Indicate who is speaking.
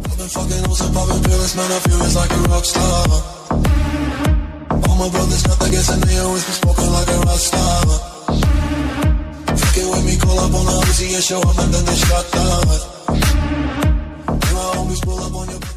Speaker 1: I've been fucking on some poppin' pills, man, I feel it's like a rock star. All my brothers got the gas and they always been smoking like a rock star. Fucking with me, call up on the Uzi and show up and then they shot down. And my homies pull up on your